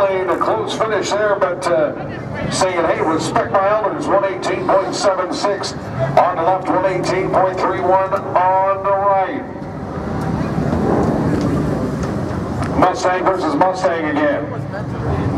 lane, a close finish there, but saying, hey, respect my elders, 118.76 on the left, 118.31 on the right. Mustang versus Mustang again.